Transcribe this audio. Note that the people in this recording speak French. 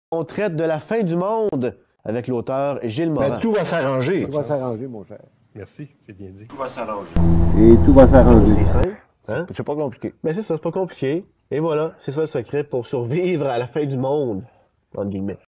On traite de la fin du monde avec l'auteur Gilles Morin. Ben, tout va s'arranger. Tout va s'arranger, mon cher. Merci, c'est bien dit. Tout va s'arranger. Et tout va s'arranger. C'est simple. Hein? C'est pas compliqué. Mais c'est ça, c'est pas compliqué. Et voilà, c'est ça le secret pour survivre à la fin du monde. Entre guillemets.